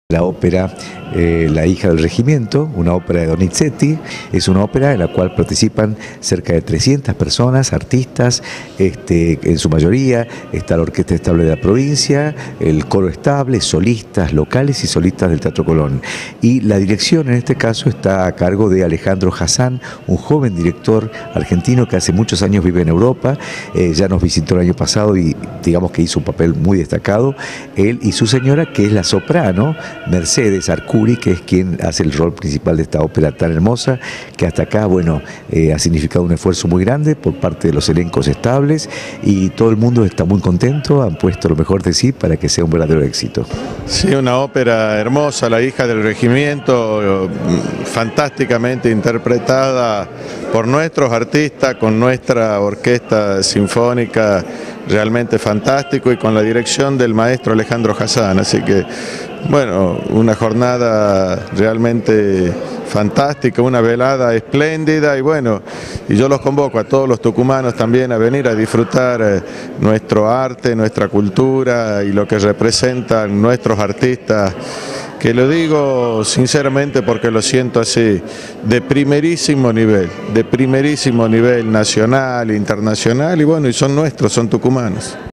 La ópera La hija del regimiento, una ópera de Donizetti, es una ópera en la cual participan cerca de 300 personas, artistas, en su mayoría está la Orquesta Estable de la Provincia, el Coro Estable, solistas locales y solistas del Teatro Colón. Y la dirección en este caso está a cargo de Alejandro Hassan, un joven director argentino que hace muchos años vive en Europa, ya nos visitó el año pasado y digamos que hizo un papel muy destacado, él y su señora, que es la soprano Mercedes Arcuri, que es quien hace el rol principal de esta ópera tan hermosa, que hasta acá, bueno, ha significado un esfuerzo muy grande por parte de los elencos estables y todo el mundo está muy contento, han puesto lo mejor de sí para que sea un verdadero éxito. Sí, una ópera hermosa, La hija del regimiento, fantásticamente interpretada por nuestros artistas, con nuestra orquesta sinfónica, realmente fantástico, y con la dirección del maestro Alejandro Hassan, así que bueno, una jornada realmente fantástica, una velada espléndida, y bueno, y yo los convoco a todos los tucumanos también a venir a disfrutar nuestro arte, nuestra cultura y lo que representan nuestros artistas, que lo digo sinceramente porque lo siento así, de primerísimo nivel nacional, internacional, y bueno, y son nuestros, son tucumanos.